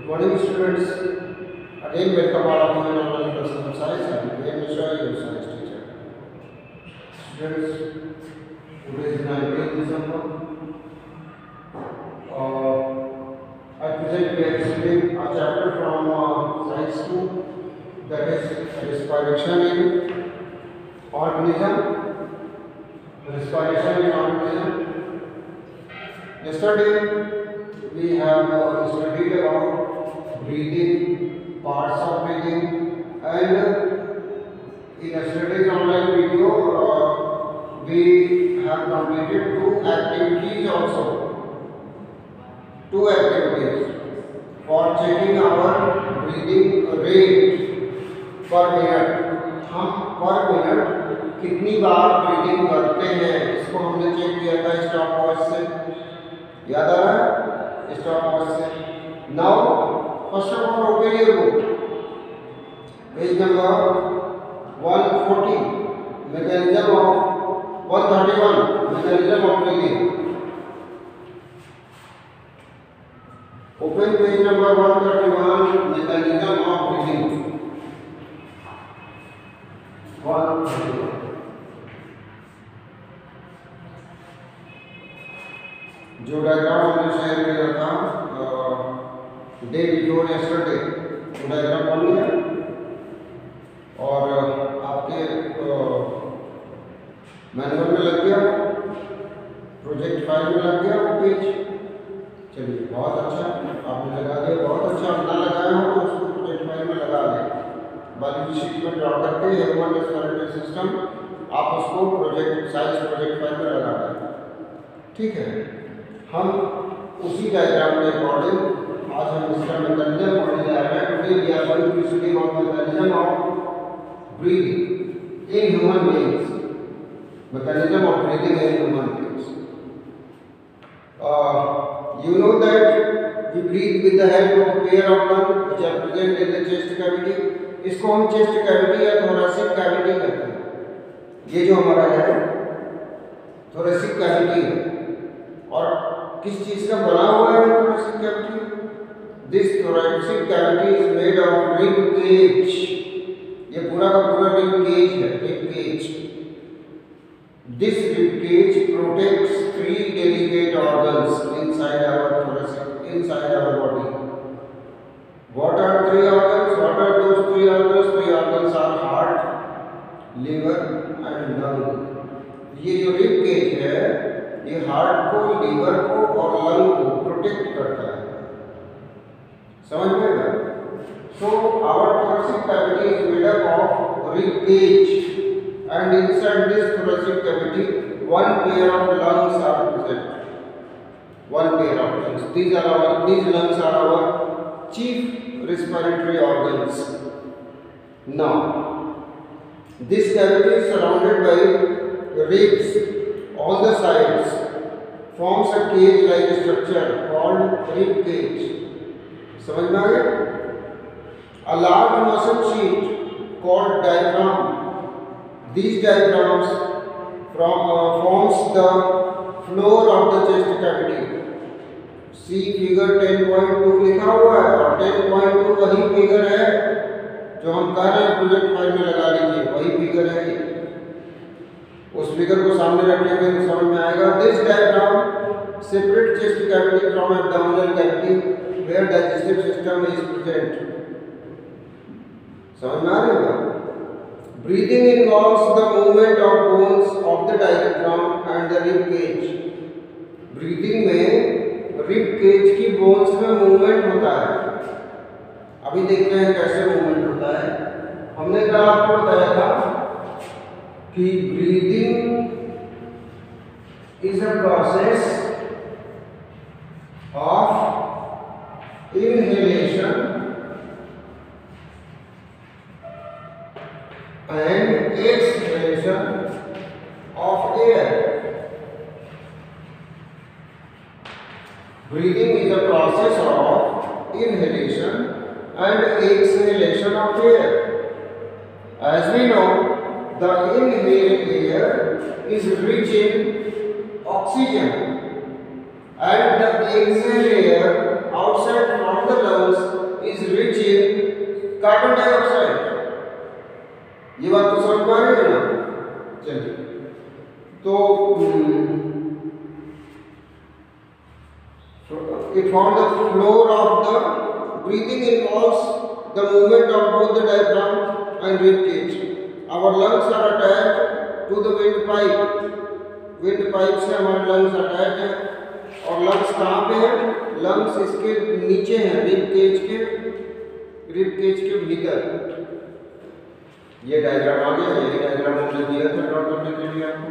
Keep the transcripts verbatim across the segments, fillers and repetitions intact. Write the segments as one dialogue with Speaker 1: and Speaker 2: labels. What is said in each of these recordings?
Speaker 1: Good morning, students. Again, welcome all of you in online class of science. I am Mishra, your science teacher. Students, today is nineteenth December. Uh, I present we are studying a chapter from uh, Science two, that is respiration in organism. Respiration in organism. Yesterday we have uh, studied about breathing, parts of breathing, and in yesterday's online video uh, we have completed two activities also. Two activities for checking our breathing rate per minute. हम पर minute कितनी बार breathing करते हैं इसको हमने check किया था stop watch से, याद आ रहा है? स्टॉप वॉच से. Now first of all open your book, page number one forty, mechanism of one thirty-one, mechanism of breathing. Open page number one thirty-one, mechanism of breathing. one thirty-one. जो diagram हमने share किया था day before yesterday, वो diagram बन गया और आपके manual में लग गया, प्रोजेक्ट फाइल में लग गया वो पेज. चलिए, बहुत अच्छा, आपने लगा दिया, बहुत अच्छा. ना लगाया हो तो उसको प्रोजेक्ट फाइल में लगा दें, बाकी शीट में ड्रॉ करके ह्यूमन रेस्पिरेटरी सिस्टम आप उसको प्रोजेक्ट साइंस प्रोजेक्ट फाइल में लगा दें. ठीक है, हम उसी डायग्राम के अकॉर्डिंग आज हम इसका मैकेनिज्म पढ़ने जा रहे हैं. Today we are going to study about mechanism of breathing in human beings. Mechanism of breathing in human beings. You know that we breathe with the help of a pair of lungs which are present in the chest cavity. इसको हम chest cavity या thoracic cavity कहते हैं. ये जो हमारा है thoracic cavity है. और किस चीज का बना हुआ है thoracic cavity? This thoracic cavity is made of rib cage. ये पूरा का पूरा रिब केज है, rib cage. This rib cage protects three delicate organs inside our thoracic inside our body. What are three organs? What are those three organs? Three organs are heart, liver and lung. ये जो rib cage है ये heart को, liver को और lung को protect करता है. समझ में आया? So our thoracic cavity is made up of rib cage and inside this thoracic cavity one pair of lungs are present. One pair of lungs. These are our these lungs are our chief respiratory organs. Now, this cavity is surrounded by ribs on the sides, forms a cage-like structure called rib cage. समझ में आ गया? A large muscle sheet called diaphragm. These diaphragms from uh, forms the floor of the chest cavity. See figure ten point two लिखा हुआ है और ten point two वही figure है जो हम कह रहे हैं प्रोजेक्ट फाइल में लगा लीजिए, वही फिगर है. उस फिगर को सामने रखेंगे तो समझ में आएगा. This diagram separate chest cavity from abdominal cavity where digestive system is present. समझ में आ रही है? Breathing involves the movement of bones of the diaphragm and the rib cage. Breathing में रिब केज की बोन्स में मूवमेंट होता है. अभी देखते हैं कैसे मूवमेंट होता है. हमने कल आपको बताया था कि breathing is a process of inhalation and exhalation of air. Breathing is a process of inhalation and exhalation of air. As we know, the inhaled air is rich in oxygen and the exhaled air outside from the lungs carbon dioxide. ये बात तो समझ पा रहे हो ना? चलिए, तो it found the floor of the breathing involves the movement of both the diaphragm and rib cage. Our lungs are attached to the windpipe. Windpipe से हमारे lungs attached है। और lungs कहाँ पे है? lungs इसके नीचे है, rib cage के rib cage के भीतर। ये डायग्राम आ गया। यही डायग्राम हमने दिया था ड्रॉ करने के लिए आपको।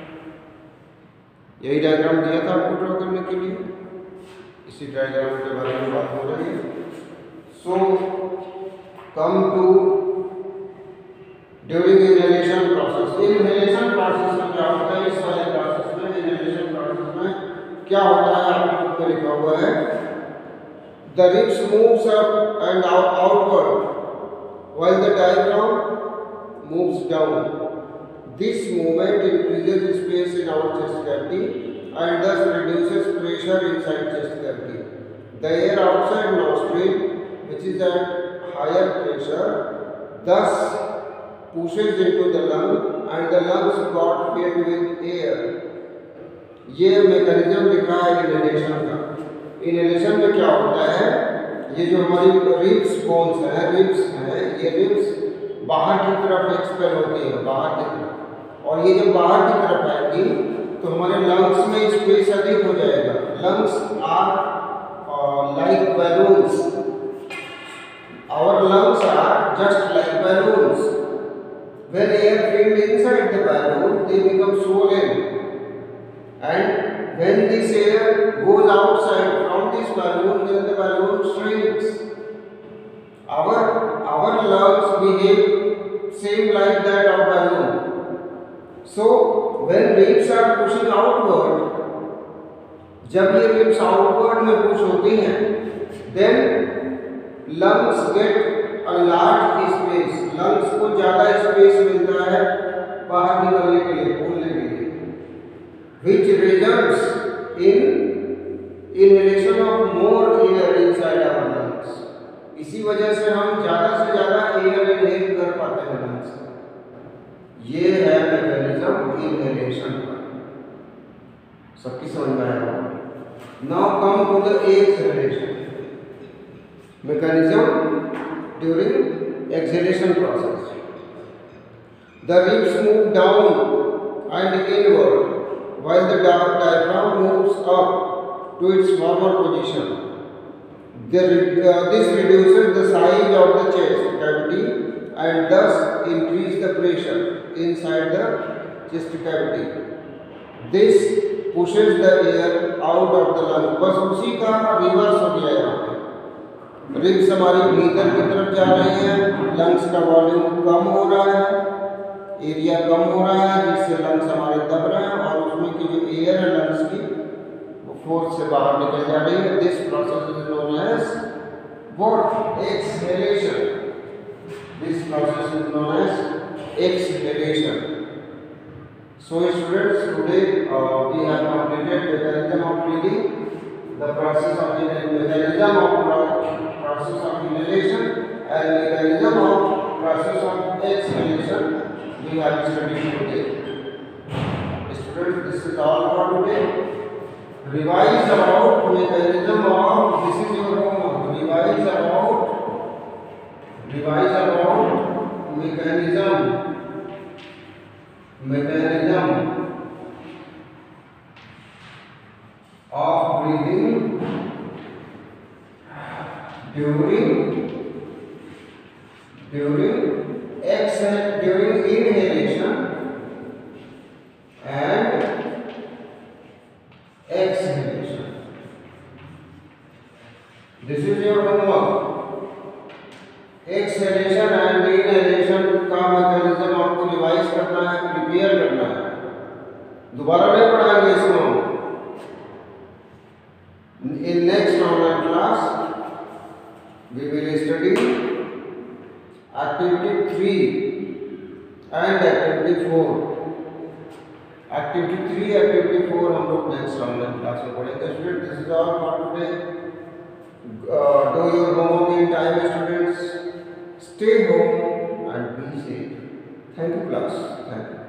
Speaker 1: यही डायग्राम दिया था आपको ड्रॉ करने के लिए। इसी डायग्राम के बारे में बात हो रही है। So come to during inhalation process. Inhalation process में क्या होता है? इस वाले प्रोसेस में, इनहेलेशन प्रोसेस में क्या होता है? आपके बुक में लिखा हुआ है, the ribs moves up and outward while the diaphragm moves down. This movement increases space in our chest cavity and thus reduces pressure inside chest cavity. The air outside nostril, which is at higher pressure, thus pushes into the lung and the lungs got filled with air. ये mechanism लिखा है inhalation का। Inhalation में क्या होता है? ये जो हमारी रिब्स बोन्स हैं, रिब्स हैं, ये रिब्स बाहर की तरफ एक्सपेल होती है, बाहर की तरफ। और ये जब बाहर की तरफ आएंगी तो हमारे लंग्स में स्पेस अधिक हो जाएगा। Lungs are like balloons. Our lungs are just like balloons. When air filled inside the balloon, they become swollen, and when this air goes outside from this balloon, then the balloon shrinks. Our our lungs behave same like that of balloon. So when ribs are pushing outward, जब ये ribs outward में push होती हैं, then lungs get a large space. lungs को ज़्यादा space मिलता है बाहर निकलने के लिए, बोलने के लिए, which results in inhalation of more air inside our lungs. इसी वजह से हम ज़्यादा से ज़्यादा air inhale कर पाते हैं lungs से। ये है मैकेनिज्म इनहेलेशन का। सबकी समझ में आया होगा। Now come to the exhalation mechanism during exhalation process. The ribs move down and inward while the diaphragm moves up to its former position. This reduces the size of the chest cavity and thus increase the pressure inside the chest cavity. This pushes the air out of the lung. बस उसी का reverse हो गया यहाँ पे। Ribs हमारी भीतर की तरफ जा रही है, लंग्स का वॉल्यूम कम हो रहा है, एरिया कम हो रहा है, जिससे लंग्स हमारे दब रहे हैं और उसमें की जो एयर है लंग्स की वो फोर्स से बाहर निकल जा रही है। This process is known as what? Exhalation. This process is known as exhalation. So students, today uh, we have completed mechanism of breathing, the process of mechanism of process of inhalation, and mechanism of process of exhalation we have studied today. Students, this is all for today. Revise about mechanism of, this is your homework. Revise about Revise about mechanism mechanism of breathing during during exhale during inhalation and exhalation. This is your homework. Exhalation and inhalation का mechanism आपको revise करना है, prepare करना है। दोबारा नहीं पढ़ाएंगे इसको। In next online class we will study activity three and activity four. Activity three activity four हम लोग नेक्स्ट ऑनलाइन क्लास में पढ़ेंगे। Student, this is all for today. Do your homework in time students. Stay home and be safe. Thank you class. Thank you.